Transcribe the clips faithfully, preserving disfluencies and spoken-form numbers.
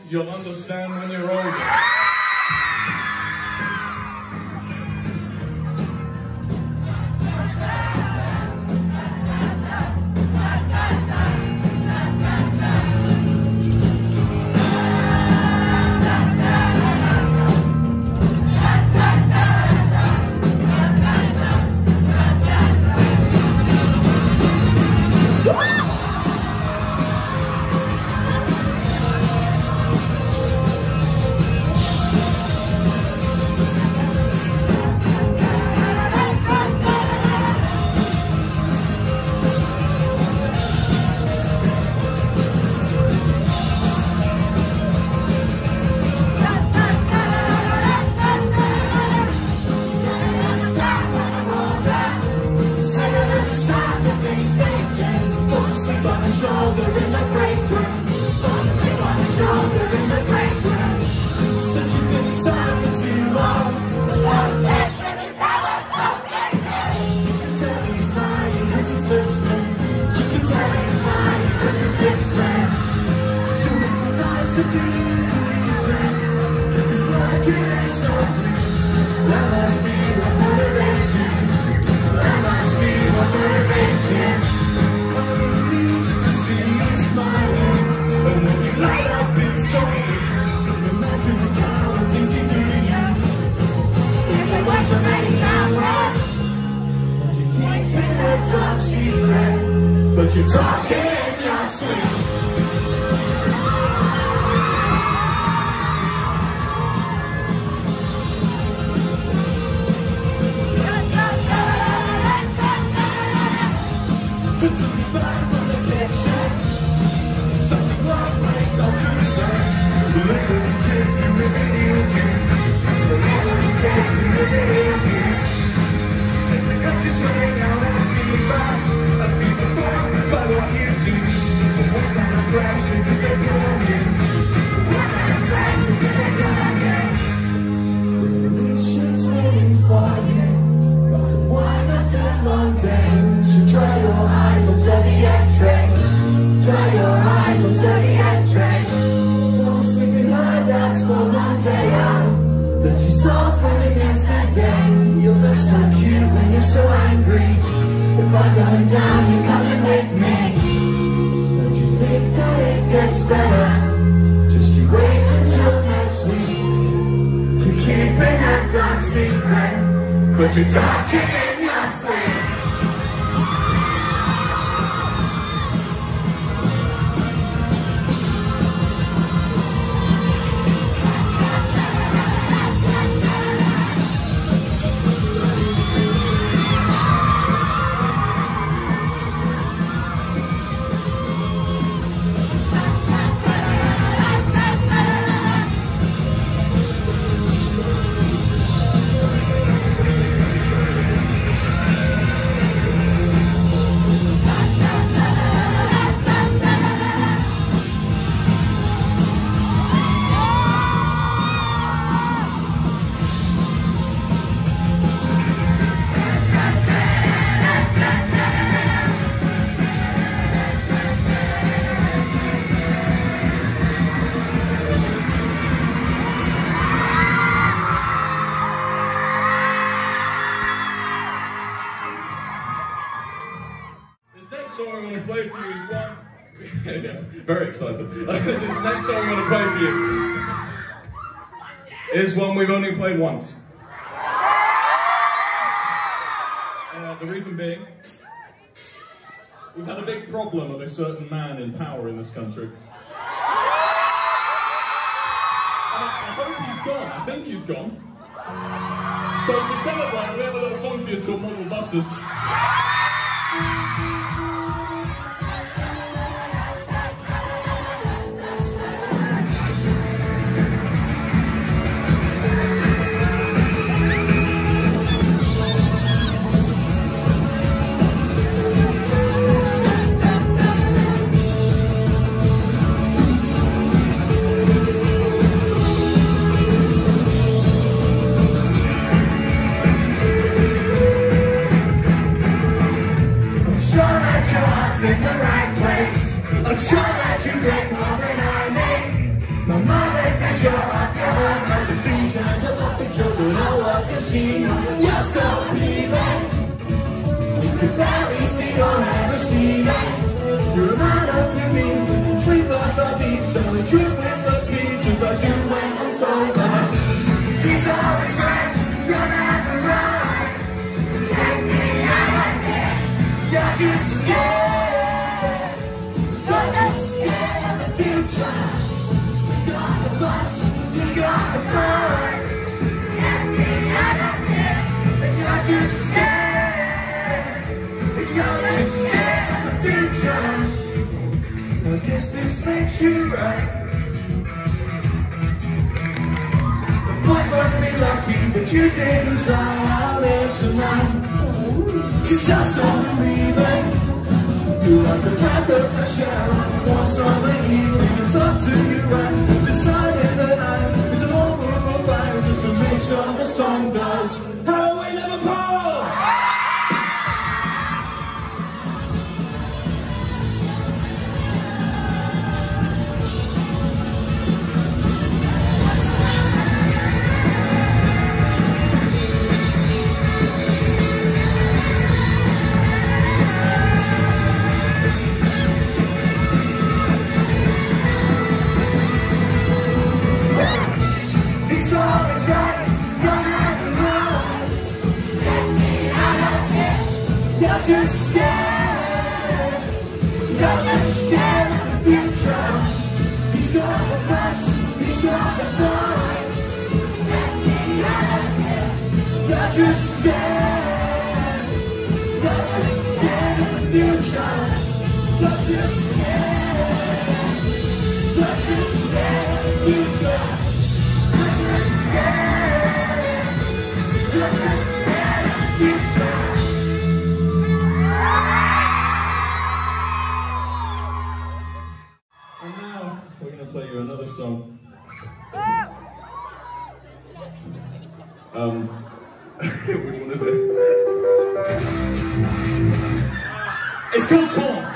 you'll understand when you're older. But you're talking in your sleep. To take me back from the kitchen, something like myself concerns. Let me take you with me again. Let me take you with me again. Take the country's way out and be back. I'll be the boy by what you do. What kind of flash you think they're going in? What kind of flash you think they're going in? The nation's waiting for you. Glass of wine after a long day. Should dry your eyes on serviette tray. Dry your eyes on serviette tray. Don't sleep in her dad's for one day out. But you start from yesterday. You look so cute when you're so angry. If I'm going down, you're coming with me. Don't you think that it gets better? Just you wait until next week. You're keeping a dark secret, but you're talking in your sleep. Very excited. This next song I'm going to play for you is one we've only played once. Uh, the reason being, we've had a big problem of a certain man in power in this country. And I, I hope he's gone. I think he's gone. So to celebrate, we have a little song for you. It's called Model Buses. I'm sixteen, turned up a picture, but oh, what does she know? You're so appealing. You can barely see or ever see that. You're a man of your means, and sleep thoughts are deep, so as good with such features I do when I'm sober. He's always right, you're never right. Take me out of here. You're just scared. You're just scared of the future. He's got the bus, he's got the fun. Get me out of here. You're just scared. You're just scared of the future. I guess this makes you right. The boys must be lucky that you didn't try out there tonight. Cause you're so believing. You like a breath of fresh air one summer evening. It's up to you and deciding that I is an overall fire just to make sure the song does. Hurry, Liverpool! You're just scared. You're just scared of the future. He's got the bus, he's got the fun. You're just scared. You're just scared of the future. You're just scared. You're just scared of the future. You're just scared. You're just scared of the future. And now we're going to play you another song. Um, which one is it? It's called Taunt.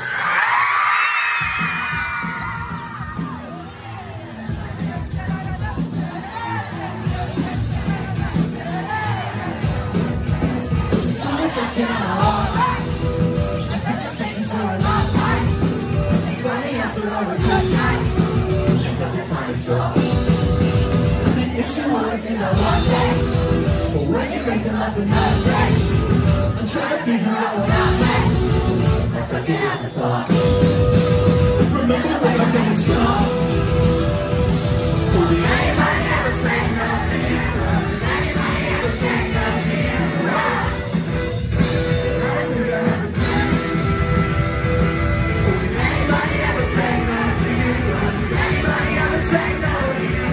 But when you're drinking like a nice day, I'm trying to figure out what I meant. That's like it is the talk. Remember when I think it's gone? Will anybody ever say no to you? Will anybody ever say no to you? I think I have a plan. Will anybody ever say no to you? Will anybody ever say no to you?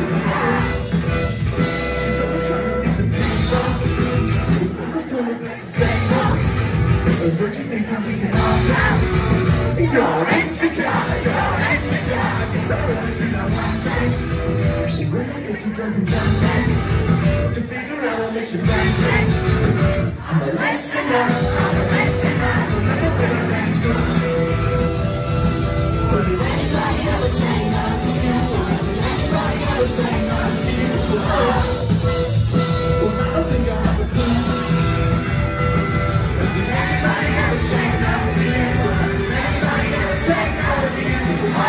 She's always trying to get the table. Who's doing the best to say no? Or don't you think I'm thinking all time? You're insecure, you're insecure. It's always been a one thing. When I get you drunk and drunk, to figure out what makes you bang. I'm a listener, I'm a listener. Remember where that's going. Will anybody ever say no to you? Will anybody ever say no to you? Well, I don't think I have a clue. Will anybody ever say no to you? Will anybody ever say no to you?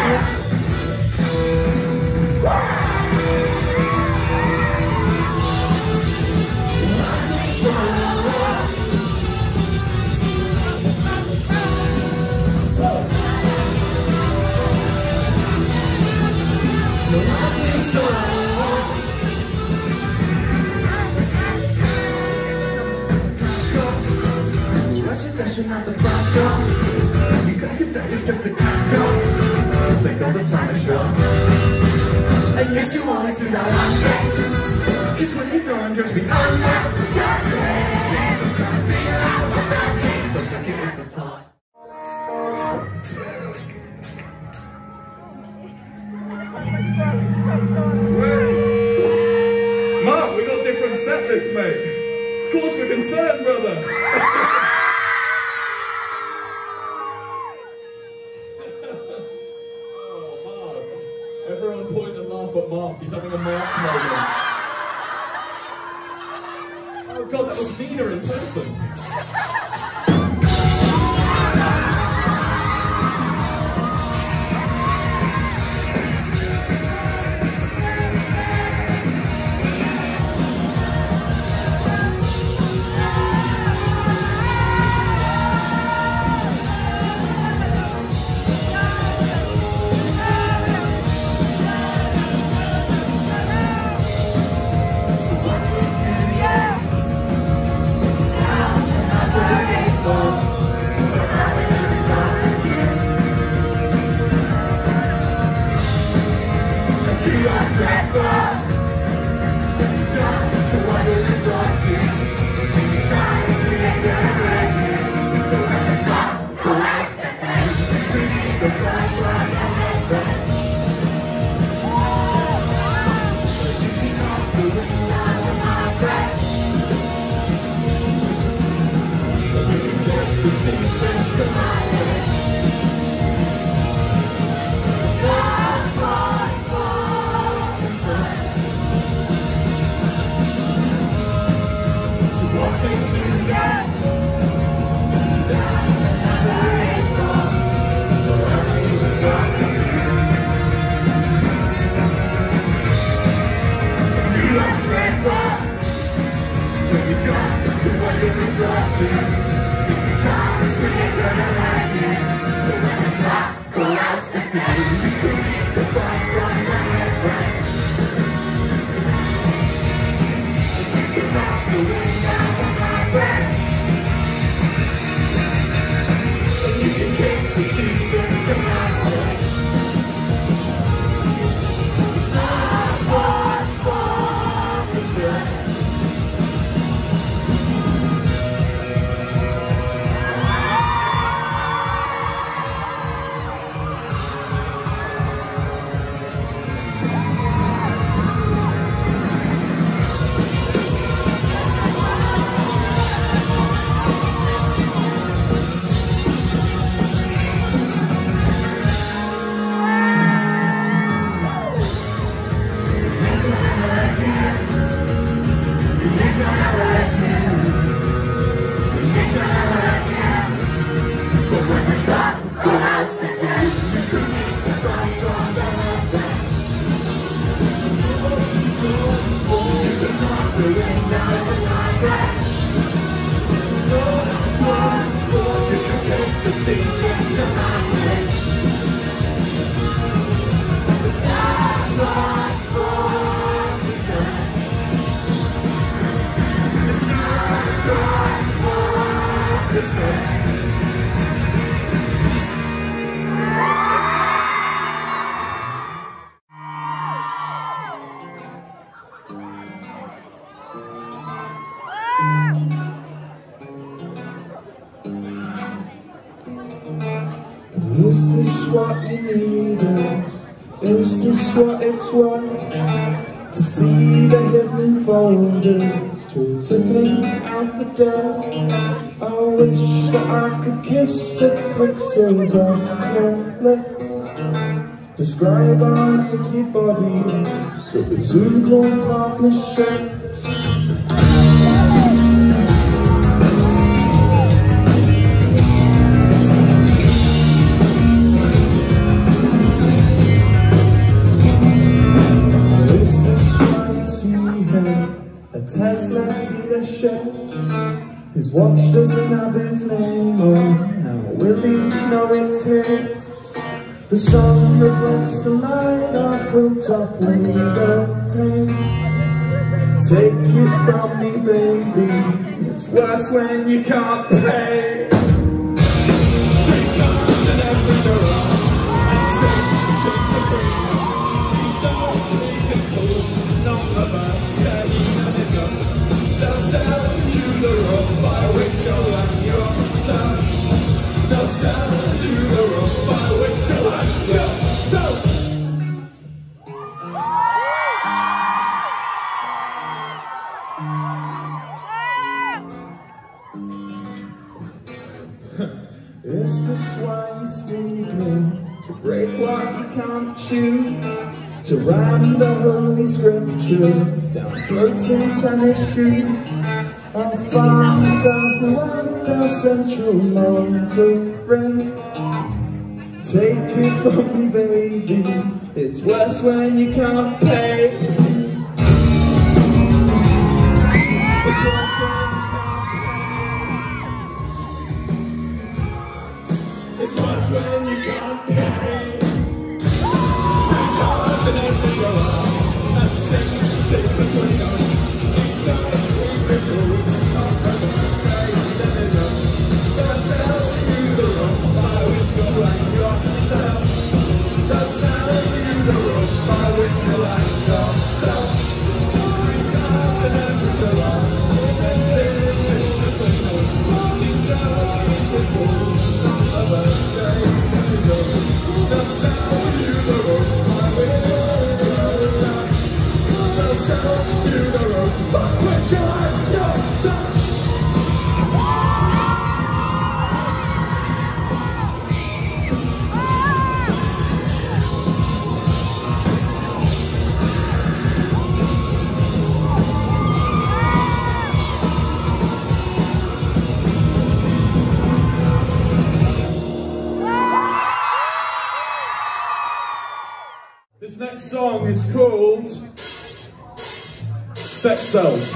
Rushing out the front door. You got to duck to duck the condo. Think all the time is short. And yes, you always do that one thing. Cause when you're throwing drugs beyond that, that's it. I'm trying to figure out what that means. So take it as a talk. Mark, we got different set lists, mate. It's cause for concern, brother. Everyone point and laugh at Mark. He's having a Mark moment. God, that was Nina in person. Is this what you needed? Is this what it's worth? To see the hidden folders trickling out the door. I wish that I could kiss the pixels off your lips. Describe our naked bodies so the Zoom call partnerships. Tesla dealership. His watch doesn't have his name on. How will he know it's his? The sun reflects the light off hilltop window pane. Take it from me, baby. It's worse when you can't pay. Three cars and every door. And six, six, six, you don't need to cool. Not about they'll sell you the rope by which you'll hang yourself. They'll sell you the rope by which you'll hang yourself. Is this why you steal me? To break what you can't chew? To ram the holy scriptures down floating tennis shoes? I'll find out one central Monterey. Take it from me, baby, it's worse when you can't pay. It's worse when you can't pay. It's worse when you can't pay. Cars and everything go up, and six, six, the twenty-nine. Keep going, keep it going. Can't run away, let it go. They'll sell you the rope, I would go like yourself. They'll sell you the rope, I would go like yourself. Cars and everything go up, and six, six, the twenty-nine. Keep going, keep it going. Another day, let it go. They'll sell you the rope, I would go like yourself. They'll sell you the rope, but would you like yourself? This next song is called Sex Cells.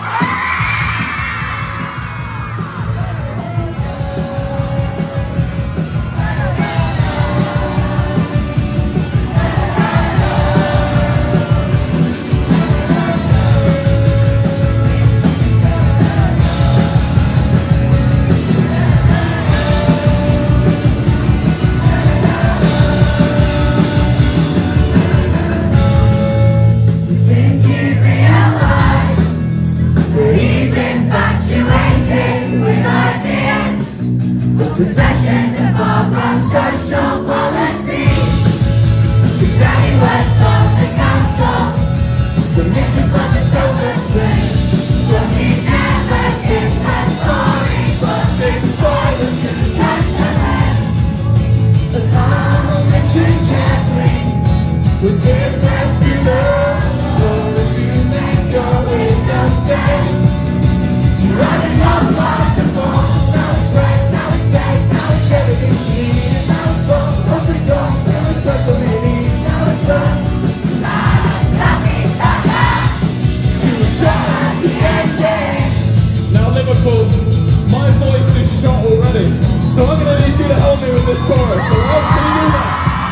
Possessions are far from social policy. These rowdy words of the council. The missus was a silver string. Swatty never kissed her sorry, but Big Boy was too young to learn. The normal missing Kathleen with his best to know. Oh, as you make your way downstairs, you run in your waterfall. Now it's red, now it's dead, now it's everything she needed. Now it's gone, off the door, there was no so many. Now it's done, nothing but that to try the ending. Now Liverpool, my voice is shot already, so I'm going to need you to help me with this chorus, alright? Can you do that?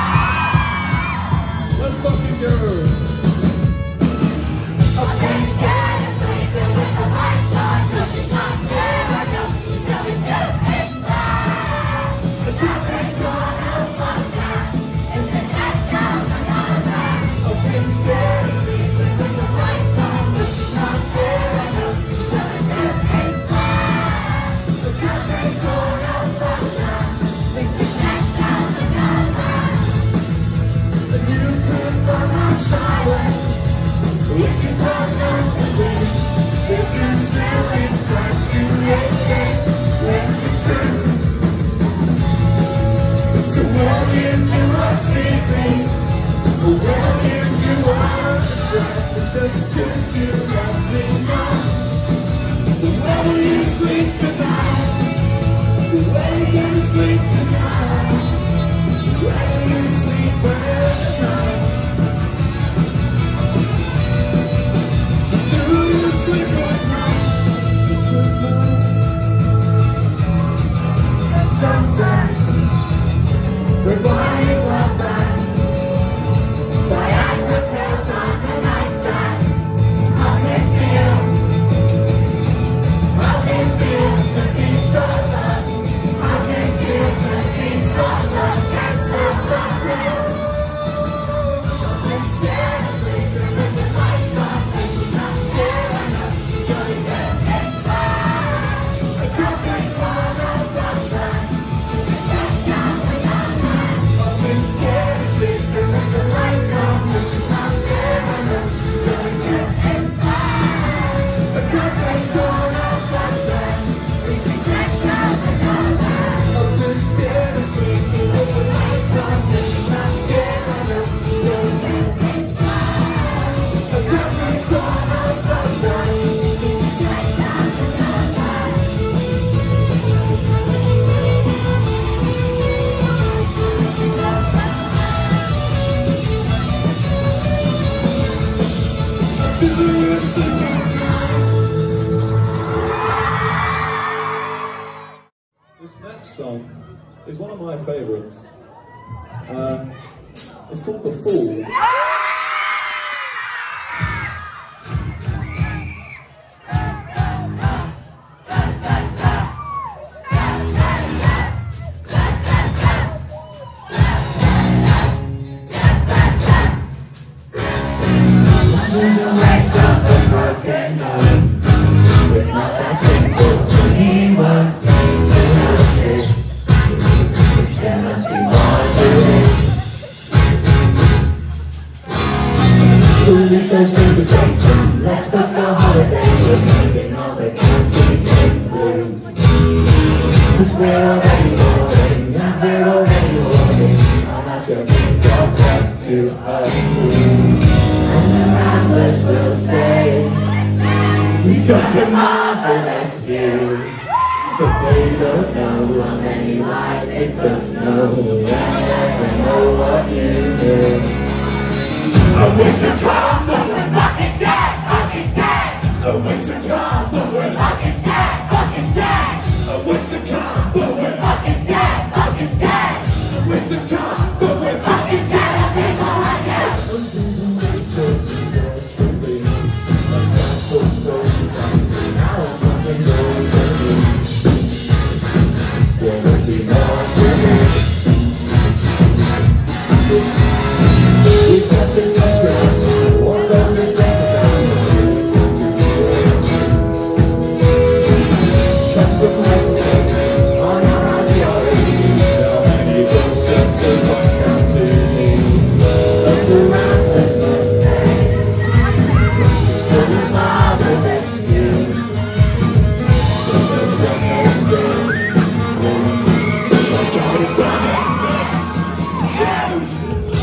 Let's fucking go! I've been scared of sleeping with the lights on, looking up there, I know you know it's getting bad. The country corner was down, it's a sex house, another man. I've been scared of sleeping with the lights on, looking up there, I know you know it's getting bad. The country corner was down, it's a sex house, another man. And you could run outside. is one of my favourites. Uh, it's called The Fool. Let's book a holiday, we're meeting all the counties in bloom. Cause we're already boarding, and we're already boarding on our journey, got back to our room. And the ramblers will say, he's got a marvellous view. But they don't know how many lives it took, no, they'll never know what you do. A wizard come, but we're fucking scared, fucking scared. A wizard come, but we're fucking scared, fucking scared. A wizard come, but we're fucking scared, fucking scared. A wizard come, but we're fucking scared of people like you. Undo the matrix, naturally. A castle goes on, so now I'm fucking going. There must be more to this. We've got to go, walk on the trust the plastic on our ideology. How many concepts does one come to me? Of the ramblers will say, so the marvelous view. But there's one more thing, I got it done in this house.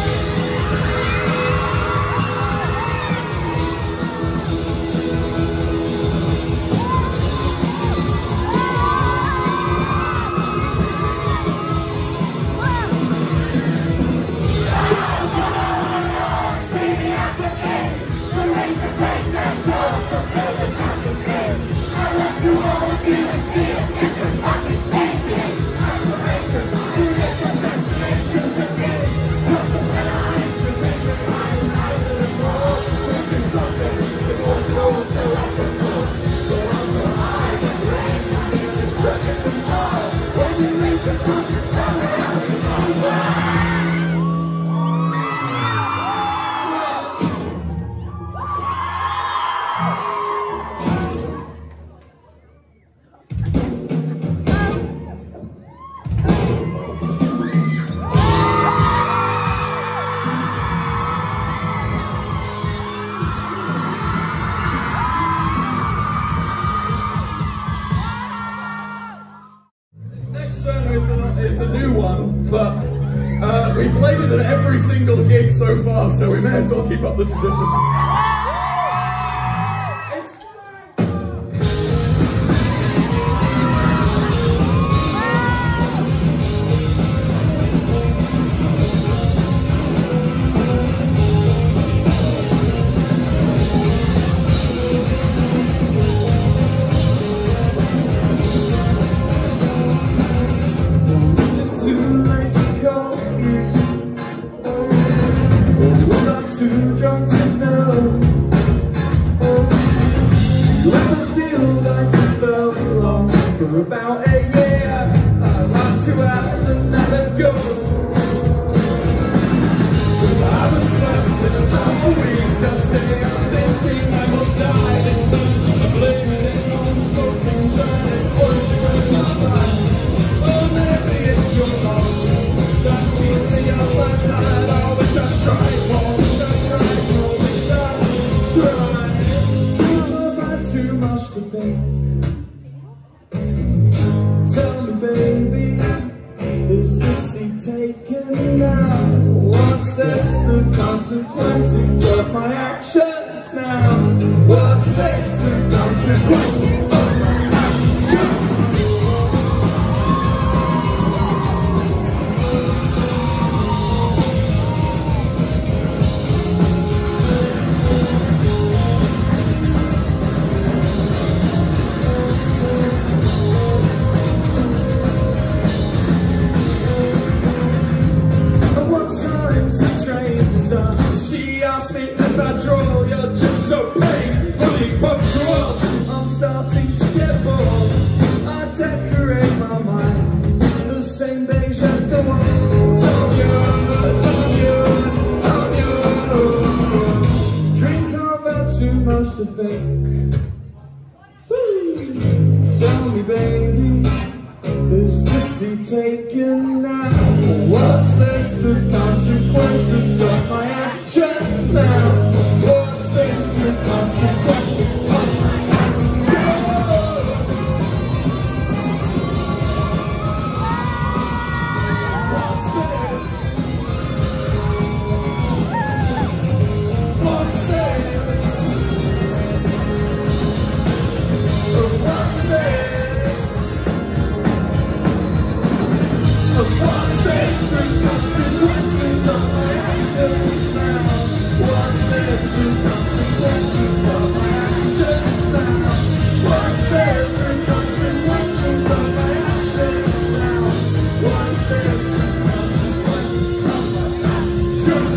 Every single gig so far, so we may as well keep up the tradition. Too drunk to know. You ever feel like you felt alone for about a year? I like to out and never go. Cause I haven't slept in about a week. I stay up thinking I will die this time. I'm blaming it on the smoking giant voice in my mind. Oh, maybe it's your fault. That means that you're like that. All the time trying for. Too much to think. Tell me, baby, is the seat taken now? What's this the consequences of my actions now? What's this the consequences of my actions? Tell me, baby, is the seat taken now? What's this, the consequences of my actions now? What's this, the consequences of my actions? What's this? What's this? What's this? What's this? The consequences of my actions now. What's this? The consequences of my actions now. What's this? The consequences of my actions now. What's this? The consequences of my actions?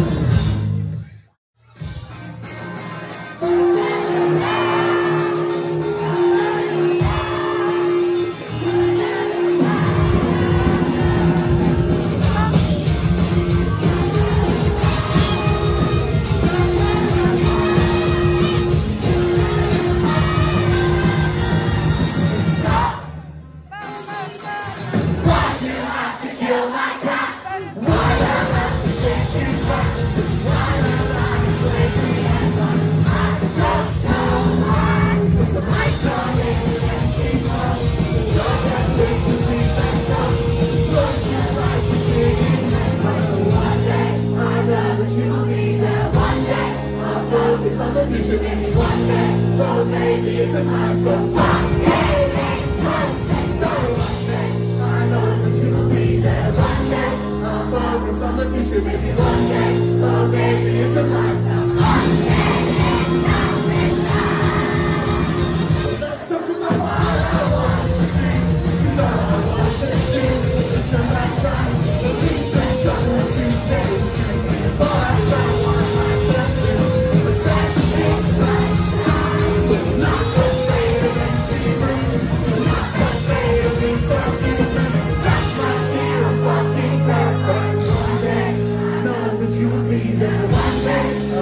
One day,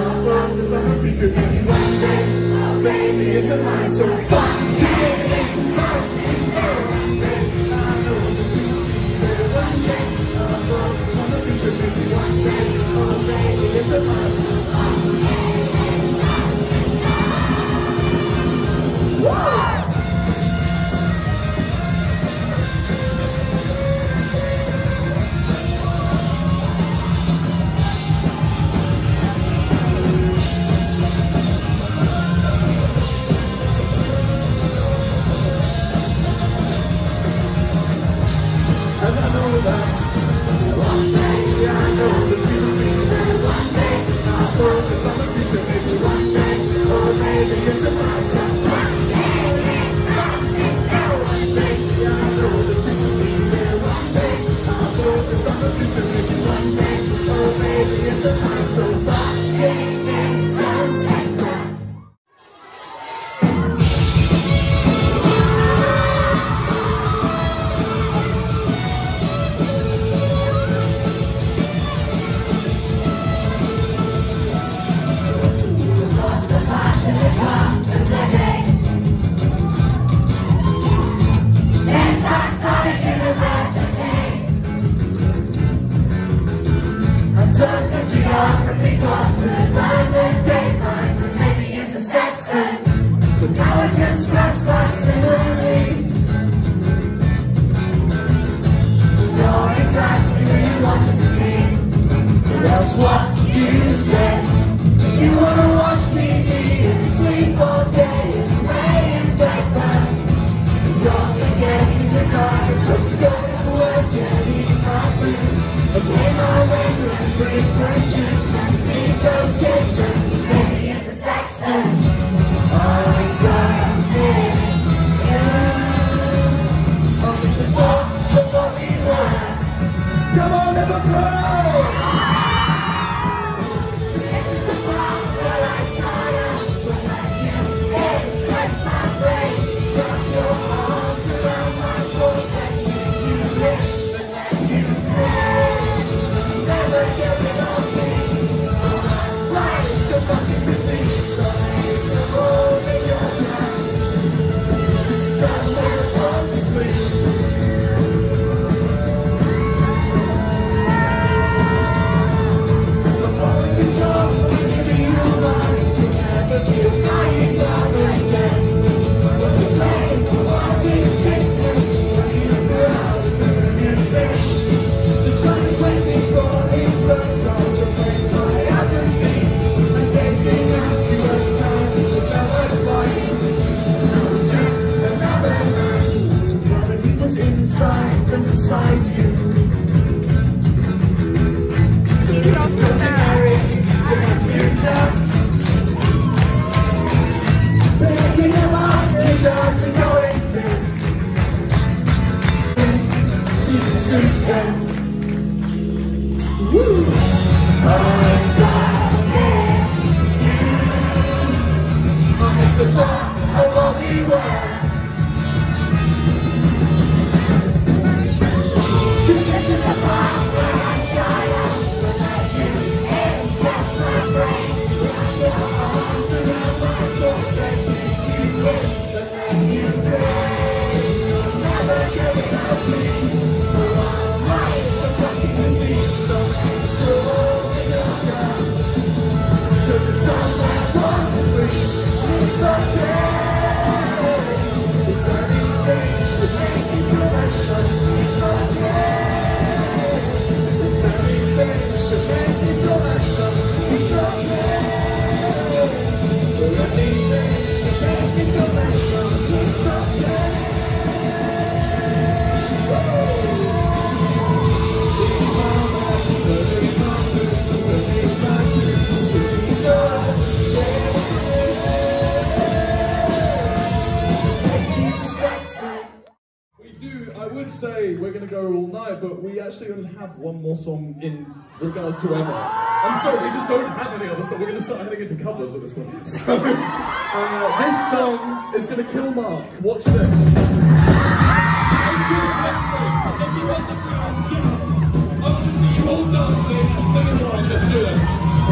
would say we're going to go all night, but we actually only have one more song in regards to ever. I'm sorry, we just don't have any other song. We're going to start heading into covers at this point. So, uh, this song is going to kill Mark. Watch this. Let's do it, everybody. If you want the crowd, get up. I want to see you all dancing and singing along. Let's do this.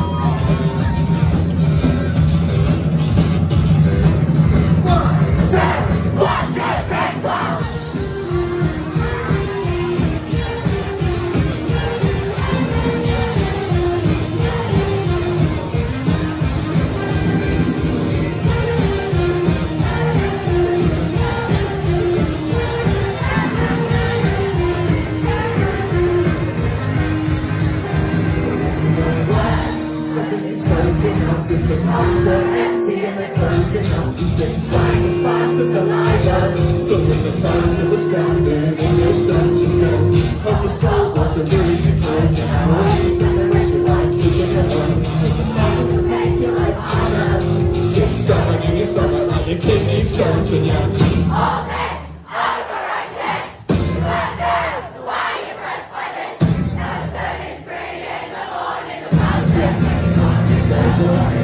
One, two, three, four! The palms are empty and they're closing up. These things flying as fast as saliva. Look at the phones that were standing in your stones yourselves. Hope your soul wants to reach your clothes. And how are you spend the rest of your life sleeping alone? The problems that make your life harder. You sit stomach in your stomach like your kidney stones and you're all this, over and this. You weren't this, why are you pressed by this? Now it's turning three in the morning. The palms are empty.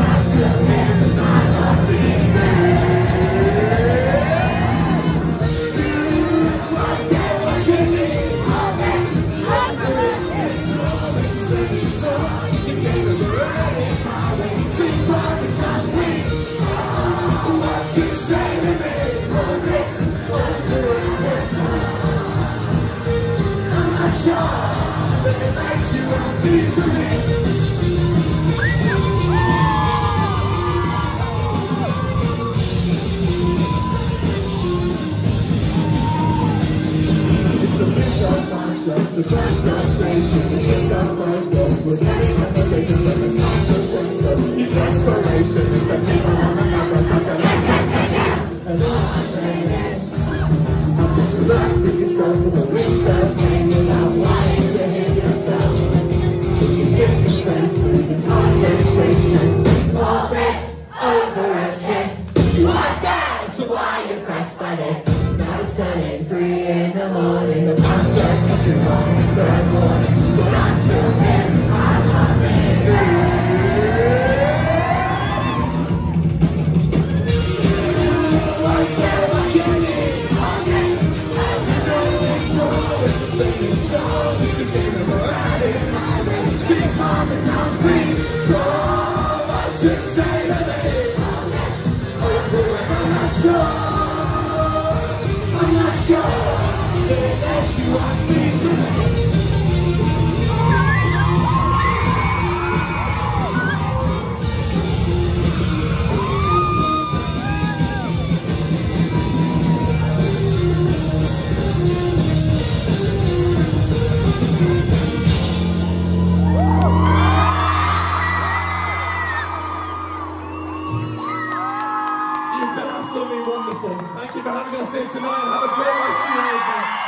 The bus stop station, the bus stop bus goes with many conversations and the consequences. Your desperation is that people on the map are something like something. And all I'm saying, I'll take a look at yourself in the window pane without wanting to hear yourself. If you're fixing sense through the conversation, all this over and this. You are down, so why are you pressed by this? Now it's turning three in the morning. The bounce are fucking wrong. It's third morning, but I'm still here. I'm loving you. I care what you need. Okay, I know it's so. It's the same song. Just a game of riding my way. Take on the concrete. Oh, what you say to me? Otherwise, I'm not sure. I'm not sure that you want me tonight. You've been absolutely wonderful. Thank you for having us here tonight. Have a great night. See you later.